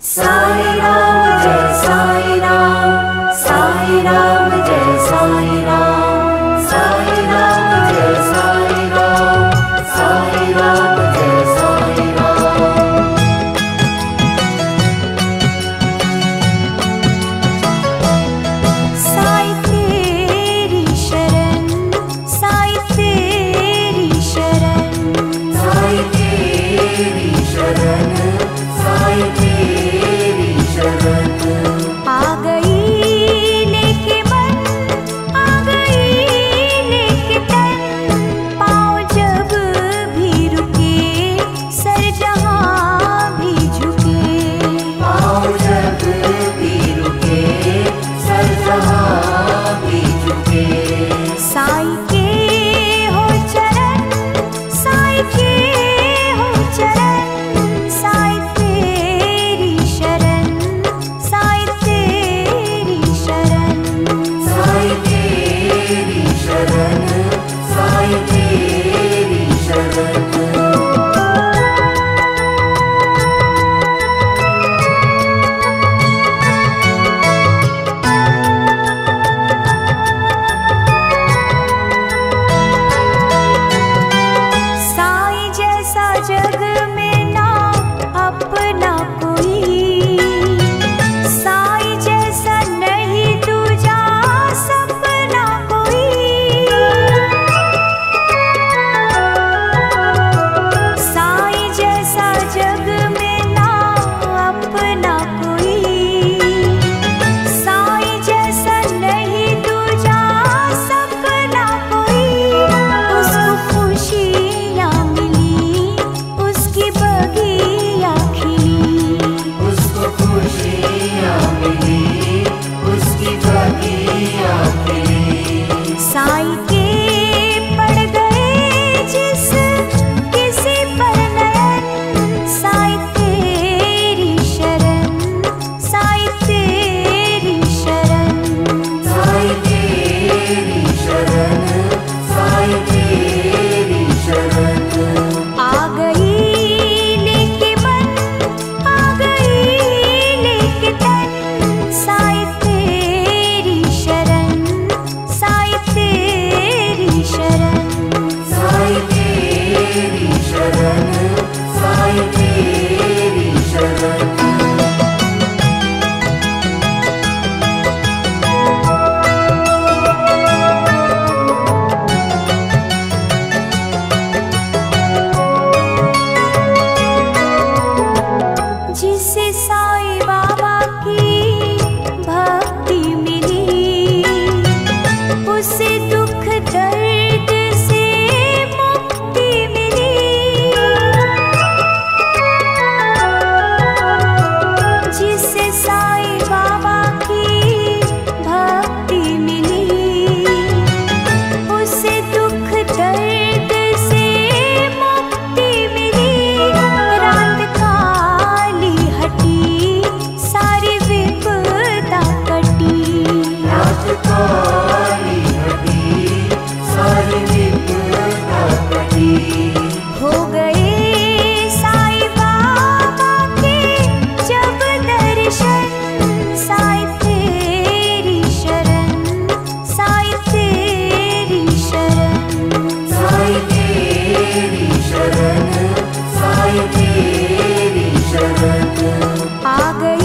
साई राम जय साई राम, साई राम जय साई राम, साई राम जय साई राम, साई राम जय साई राम। साई तेरी शरण, साई तेरी शरण, साई तेरी शरण, साई तेरी शरण। आ गई लेके मन, आ गई लेके तन, पाँव जब भी रुके सर जहाँ भी झुके, पाँव जब भी रुके सर जहाँ भी झुके। साई के हो चरण, साई के हो चरण, साई तेरी शरण, साई तेरी शरण। साई तेरी शरण, साई तेरी शरण। साई जैसा जग में ना अपना कोई, साई जैसा नहीं दूजा सपना कोई। साई जैसा जग में ना अपना कोई, साई जैसा नहीं दूजा सपना कोई। उसको खुशियाँ मिली, उसकी बगिया खिली, उसको खुशियाँ मिली, उसकी बगिया खिली। साई के पड़ गए जिस किसी पर नयन, साई तेरी शरण, साई तेरी शरण। साई तेरी शरण, साई तेरी शरण। आ गई लेके मन, आ गई लेके तन, साई तेरी शरण, साई तेरी शरण। साई तेरी शरण, साई तेरी शरण। जिसे साई बाबा की भक्ति मिली, उसे दुख दर्द से मुक्ति मिली। जिसे साई बाबा की भक्ति मिली, उसे दुख दर्द से मुक्ति मिली। रात काली हटी, सारी विपदा कटी, रात काली हटी, सारी विपदा कटी। हो गए साई बाबा के जब दर्शन, साई तेरी शरण, साई तेरी शरण। साई तेरी शरण, साई तेरी शरण। आ गई